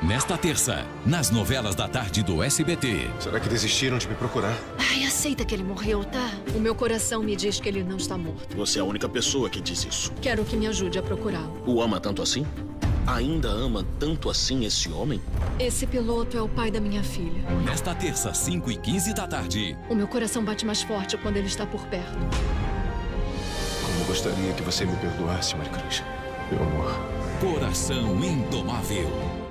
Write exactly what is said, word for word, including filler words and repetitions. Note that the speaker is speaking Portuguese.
Nesta terça, nas novelas da tarde do S B T. Será que desistiram de me procurar? Ai, aceita que ele morreu, tá? O meu coração me diz que ele não está morto. Você é a única pessoa que diz isso. Quero que me ajude a procurá-lo. O ama tanto assim? Ainda ama tanto assim esse homem? Esse piloto é o pai da minha filha. Nesta terça, cinco e quinze da tarde. O meu coração bate mais forte quando ele está por perto. Como gostaria que você me perdoasse, Maricruz. Meu amor. Coração Indomável.